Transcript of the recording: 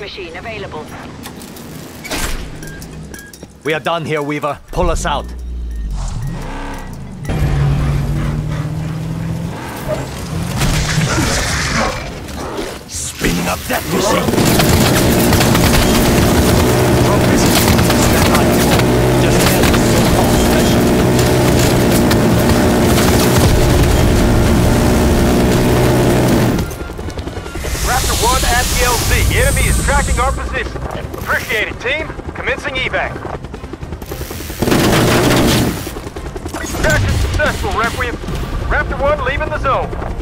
machine available. We are done here, Weaver. Pull us out. Spinning up that machine. Just head to so-called station. Raptor 1 at the LZ. The enemy is tracking our position. Appreciate it, team. Commencing evac. Extraction successful, Requiem. Raptor 1 leaving the zone.